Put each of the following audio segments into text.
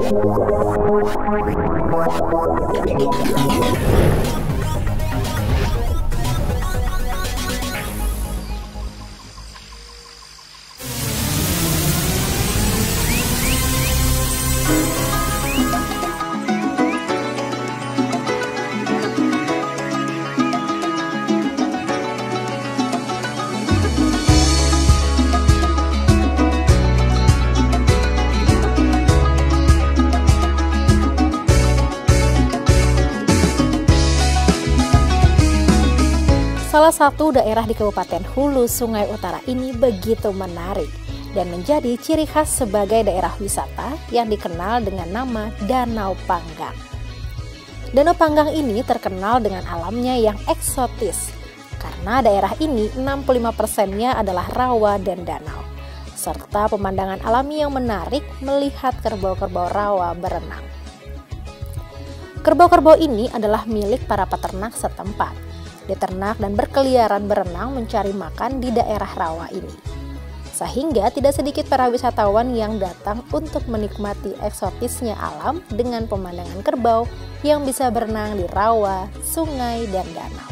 Salah satu daerah di Kabupaten Hulu Sungai Utara ini begitu menarik dan menjadi ciri khas sebagai daerah wisata yang dikenal dengan nama Danau Panggang. Danau Panggang ini terkenal dengan alamnya yang eksotis karena daerah ini 65%-nya adalah rawa dan danau, serta pemandangan alami yang menarik melihat kerbau-kerbau rawa berenang. Kerbau-kerbau ini adalah milik para peternak setempat. Diternak dan berkeliaran berenang mencari makan di daerah rawa ini. Sehingga tidak sedikit para wisatawan yang datang untuk menikmati eksotisnya alam dengan pemandangan kerbau yang bisa berenang di rawa, sungai, dan danau.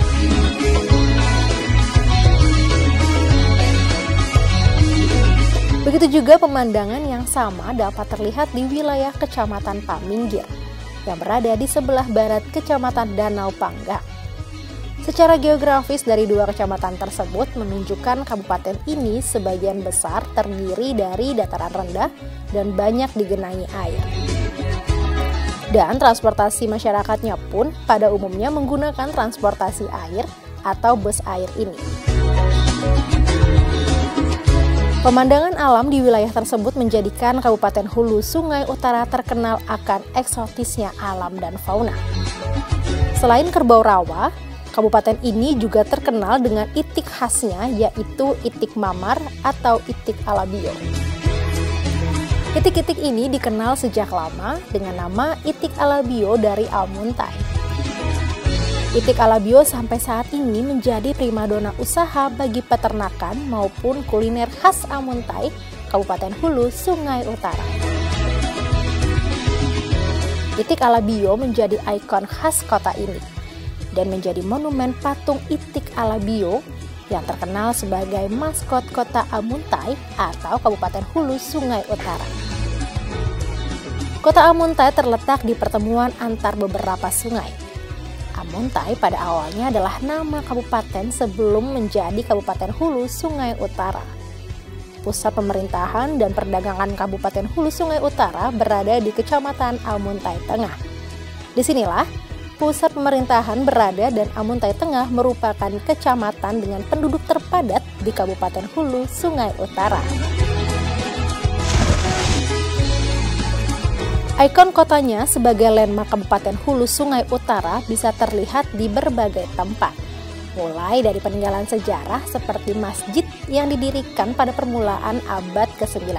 Begitu juga pemandangan yang sama dapat terlihat di wilayah Kecamatan Paminggir yang berada di sebelah barat Kecamatan Danau Panggang. Secara geografis dari dua kecamatan tersebut menunjukkan kabupaten ini sebagian besar terdiri dari dataran rendah dan banyak digenangi air. Dan transportasi masyarakatnya pun pada umumnya menggunakan transportasi air atau bus air ini. Pemandangan alam di wilayah tersebut menjadikan Kabupaten Hulu Sungai Utara terkenal akan eksotisnya alam dan fauna. Selain kerbau rawa, kabupaten ini juga terkenal dengan itik khasnya, yaitu itik mamar atau itik alabio. Itik-itik ini dikenal sejak lama dengan nama itik alabio dari Almuntai. Itik alabio sampai saat ini menjadi primadona usaha bagi peternakan maupun kuliner khas Almuntai, Kabupaten Hulu Sungai Utara. Itik alabio menjadi ikon khas kota ini dan menjadi monumen patung itik alabio yang terkenal sebagai maskot kota Almuntai atau Kabupaten Hulu Sungai Utara. Kota Almuntai terletak di pertemuan antar beberapa sungai. Almuntai pada awalnya adalah nama kabupaten sebelum menjadi Kabupaten Hulu Sungai Utara. Pusat pemerintahan dan perdagangan Kabupaten Hulu Sungai Utara berada di Kecamatan Almuntai Tengah. Disinilah pusat pemerintahan berada dan Almuntai Tengah merupakan kecamatan dengan penduduk terpadat di Kabupaten Hulu Sungai Utara. Ikon kotanya sebagai landmark Kabupaten Hulu Sungai Utara bisa terlihat di berbagai tempat, mulai dari peninggalan sejarah seperti masjid yang didirikan pada permulaan abad ke-19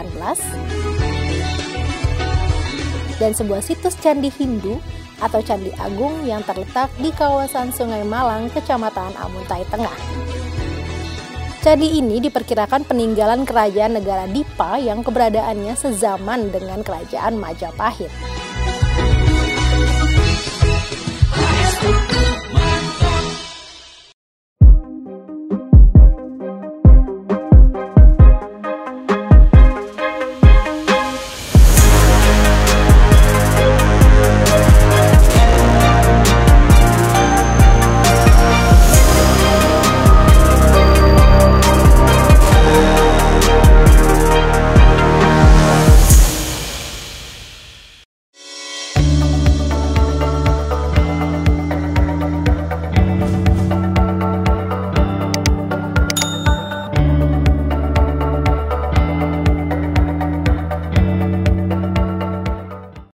dan sebuah situs candi Hindu atau Candi Agung yang terletak di kawasan Sungai Malang, Kecamatan Almuntai Tengah. Candi ini diperkirakan peninggalan kerajaan negara Dipa yang keberadaannya sezaman dengan kerajaan Majapahit.